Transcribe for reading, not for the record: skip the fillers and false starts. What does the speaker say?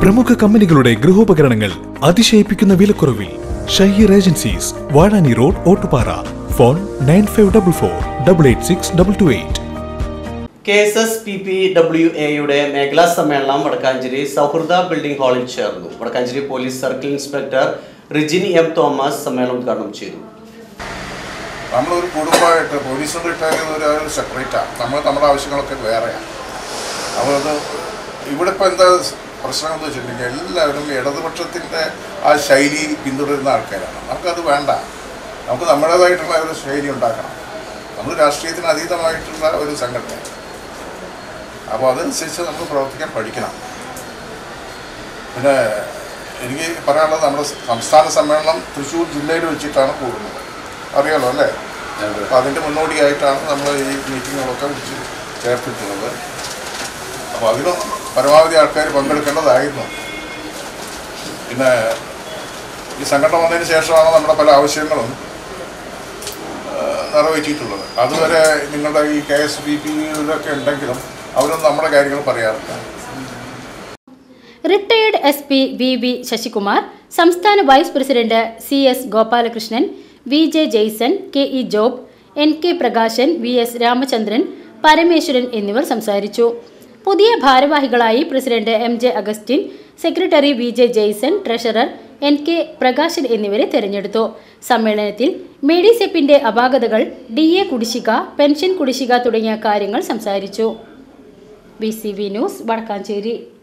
പ്രമുഖ കമ്പനികളുടെ ഗൃഹോപകരണങ്ങൾ അതിശയിപ്പിക്കുന്ന വിലക്കുറവിൽ. Shaheer agencies, Vazhani road, Ottupara. Phone 9544886228. KSSPPWA മേഖലാ സമ്മേളനം വടക്കാഞ്ചേരി സൗഹൃദ ബിൽഡിംഗ് ഹാളിൽ ചേർന്നു. Vadakkanchery police circle inspector Rijini M Thomas സമ്മേളനം ഉദ്ഘാടനം ചെയ്തു. നമ്മളൊരു കുടുംബമായിട്ട് പോലീസും റിട്ടയർ ഒരു സെപ്പറേറ്റാണ്. നമ്മുടെ ആവശ്യങ്ങളൊക്കെ വേറെയാണ്. അപ്പോൾ അത് ഇവിടെ ഇപ്പോൾ എന്താ പ്രശ്നം എന്ന് വെച്ചിട്ടുണ്ടെങ്കിൽ എല്ലാവരും ഇടതുപക്ഷത്തിൻ്റെ ആ ശൈലി പിന്തുടരുന്ന ആൾക്കാരാണ്. നമുക്കത് വേണ്ട. നമുക്ക് നമ്മുടേതായിട്ടുള്ള ഒരു ശൈലി ഉണ്ടാക്കണം. നമ്മൾ രാഷ്ട്രീയത്തിന് അതീതമായിട്ടുള്ള ഒരു സംഘടന. അപ്പോൾ അതനുസരിച്ച് നമുക്ക് പ്രവർത്തിക്കാൻ പഠിക്കണം. പിന്നെ എനിക്ക് പറയാനുള്ളത്, നമ്മുടെ സംസ്ഥാന സമ്മേളനം തൃശ്ശൂർ ജില്ലയിൽ വെച്ചിട്ടാണ് കൂടുന്നത്. അറിയാലോ അല്ലേ? അപ്പോൾ അതിൻ്റെ മുന്നോടിയായിട്ടാണ് നമ്മൾ ഈ മീറ്റിങ്ങുകളൊക്കെ വിളിച്ച് ചേർത്തിട്ടുള്ളത്. അപ്പോൾ അതിലും പരമാവധി ആൾക്കാർ പങ്കെടുക്കേണ്ടതായിരുന്നു. പിന്നെ ഈ സംഘടന വന്നതിന് ശേഷമാണ് നമ്മുടെ പല ആവശ്യങ്ങളും നിറവേറ്റിയിട്ടുള്ളത്. അതുവരെ നിങ്ങളുടെ ഈ KSPPയിലൊക്കെ ഉണ്ടെങ്കിലും അവരൊന്നും നമ്മുടെ കാര്യങ്ങൾ പറയാറില്ല. റിട്ടയേർഡ് SP VV ശശികുമാർ, സംസ്ഥാന vice president CS Gopalakrishnan, VJ Jaison, KE Job, NK Prakashan, VS Ramachandran, Parameswaran എന്നിവർ സംസാരിച്ചു. പുതിയ ഭാരവാഹികളായി president MJ Augustine, secretary VJ Jaison, treasurer NK Prakashan എന്നിവരെ തെരഞ്ഞെടുത്തു. സമ്മേളനത്തിൽ മെഡിസെപ്പിന്റെ അപാകതകൾ, DA കുടിശ്ശിക, പെൻഷൻ കുടിശ്ശിക തുടങ്ങിയ കാര്യങ്ങൾ സംസാരിച്ചു. BCV news, Vadakkanchery.